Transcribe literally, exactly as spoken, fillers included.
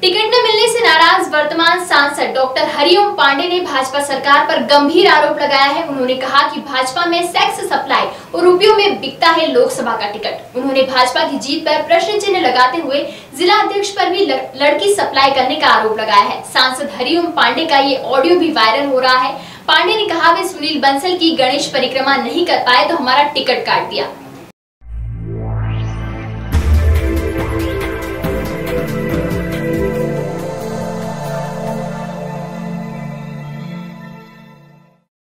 Ticket न मिलने से नाराज वर्तमान सांसद डॉक्टर हरिओम पांडे ने भाजपा सरकार पर गंभीर आरोप लगाया है। उन्होंने कहा कि भाजपा में सेक्स सप्लाई और रुपयों में बिकता है लोकसभा का टिकट। उन्होंने भाजपा की जीत पर प्रश्न चिन्ह लगाते हुए जिला अध्यक्ष पर भी लड़की सप्लाई करने का आरोप लगाया है। सांसद हरिओम पांडे का ये ऑडियो भी वायरल हो रहा है। पांडे ने कहा वे सुनील बंसल की गणेश परिक्रमा नहीं कर पाए तो हमारा टिकट काट दिया।